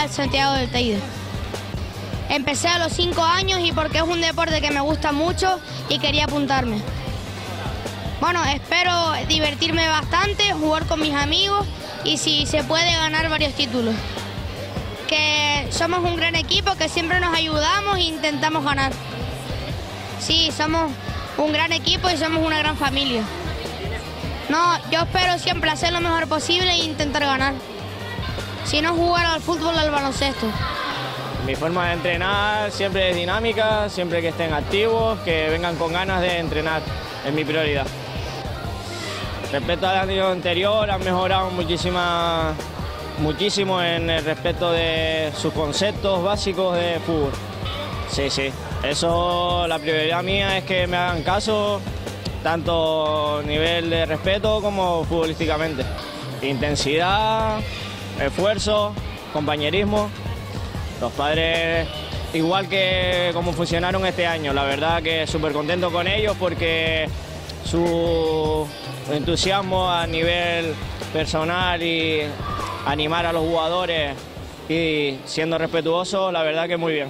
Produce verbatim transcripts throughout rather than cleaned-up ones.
Real Santiago del Teide. Empecé a los cinco años y porque es un deporte que me gusta mucho y quería apuntarme. Bueno, espero divertirme bastante, jugar con mis amigos y si se puede ganar varios títulos. Que somos un gran equipo, que siempre nos ayudamos e intentamos ganar. Sí, somos un gran equipo y somos una gran familia. No, yo espero siempre hacer lo mejor posible e intentar ganar. Si no, jugar al fútbol o al baloncesto. Mi forma de entrenar siempre es dinámica, siempre que estén activos, que vengan con ganas de entrenar, es mi prioridad. Respecto al año anterior, han mejorado muchísima, muchísimo en el respeto de sus conceptos básicos de fútbol. Sí, sí, eso, la prioridad mía es que me hagan caso, tanto a nivel de respeto como futbolísticamente. Intensidad, esfuerzo, compañerismo. Los padres, igual que como funcionaron este año, la verdad que súper contento con ellos porque su entusiasmo a nivel personal y animar a los jugadores y siendo respetuosos, la verdad que muy bien.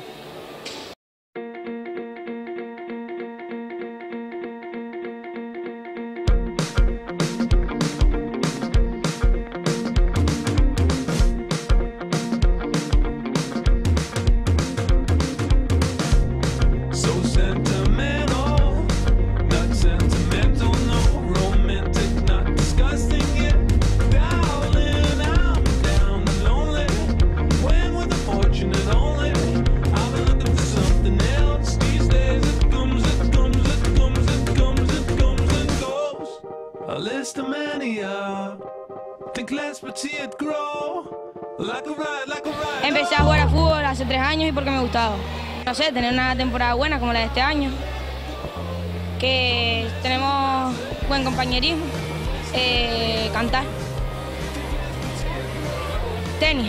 Empecé a jugar a fútbol hace tres años y porque me gustaba. No sé, tener una temporada buena como la de este año, que tenemos buen compañerismo, eh, cantar, tenis,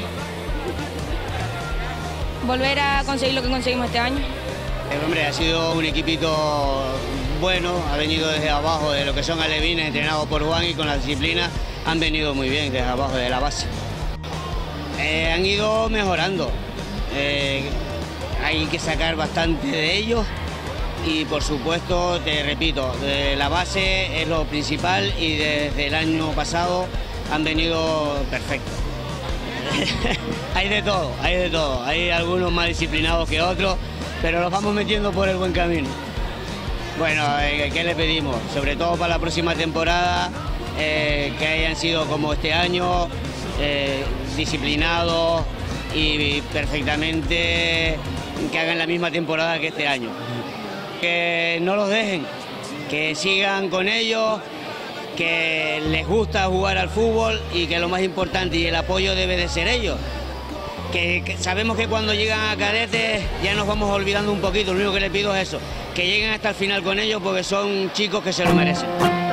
volver a conseguir lo que conseguimos este año. Eh, hombre, ha sido un equipito bueno, ha venido desde abajo, de lo que son alevines, entrenados por Juan y con la disciplina han venido muy bien desde abajo, de la base. Eh, han ido mejorando, eh, hay que sacar bastante de ellos y por supuesto, te repito, de la base es lo principal y desde el año pasado han venido perfectos. Hay de todo, hay de todo, hay algunos más disciplinados que otros, pero los vamos metiendo por el buen camino. Bueno, eh, ¿qué le pedimos? Sobre todo para la próxima temporada, eh, que hayan sido como este año, eh, disciplinados y perfectamente que hagan la misma temporada que este año. Que no los dejen, que sigan con ellos, que les gusta jugar al fútbol y que lo más importante y el apoyo debe de ser ellos. Que, que sabemos que cuando llegan a cadetes ya nos vamos olvidando un poquito, lo único que les pido es eso, que lleguen hasta el final con ellos porque son chicos que se lo merecen.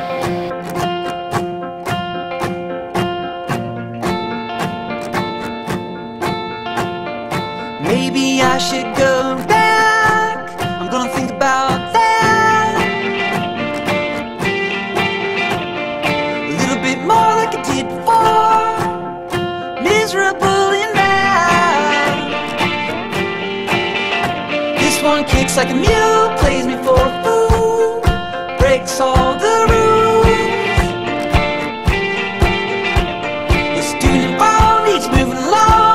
Maybe I should go back. I'm gonna think about that a little bit more like I did before. Miserable and mad. This one kicks like a mule, plays me for a fool, breaks all the rules. It's doing it wrong, needs moving along.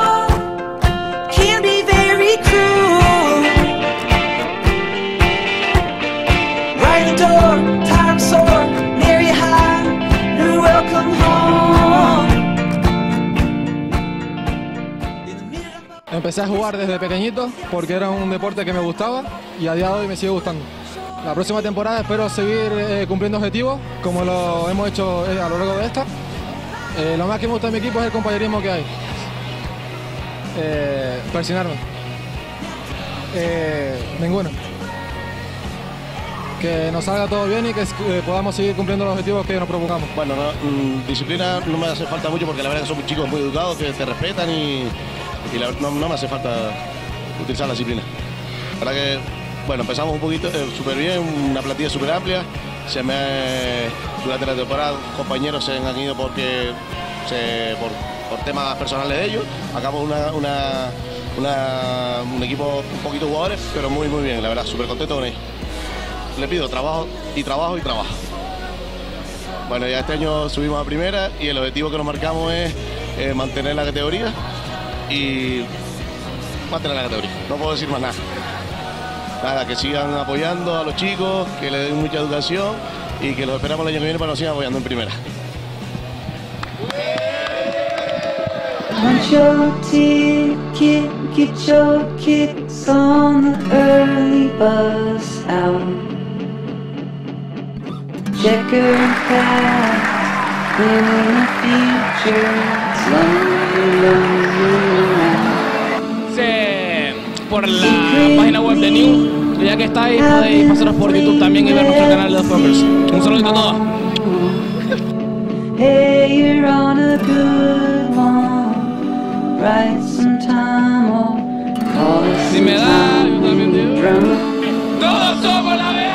Empecé a jugar desde pequeñito porque era un deporte que me gustaba y a día de hoy me sigue gustando. La próxima temporada espero seguir eh, cumpliendo objetivos como lo hemos hecho eh, a lo largo de esta. Eh, lo más que me gusta de mi equipo es el compañerismo que hay. Eh, persinarme. Eh, ninguno. Que nos salga todo bien y que eh, podamos seguir cumpliendo los objetivos que nos propongamos. Bueno, no, mmm, disciplina no me hace falta mucho porque la verdad que son chicos muy educados, que te respetan y, y la, no, no me hace falta utilizar la disciplina. La verdad que, bueno, empezamos un poquito eh, súper bien, una plantilla súper amplia. Se me, durante la temporada compañeros se han ido porque se, por por temas personales de ellos. Acabamos una, una, una, un equipo, un poquito jugadores, pero muy, muy bien, la verdad, súper contento con ellos. Le pido trabajo y trabajo y trabajo. Bueno, ya este año subimos a primera y el objetivo que nos marcamos es eh, mantener la categoría y mantener la categoría. No puedo decir más nada. Nada, que sigan apoyando a los chicos, que le den mucha educación y que los esperamos el año que viene para que nos sigan apoyando en primera. Punch your ticket, get your kicks on the early bus out. Checker path in the future, lonely, lonely around. Sí, por la página web de New, ya que estáis podéis pasaros por YouTube también y ver nuestro canal de The Fockers. Un saludito a todos. Hey, you're on a good one. Write some time or call us. Si me da, yo también digo. Todos somos la vez.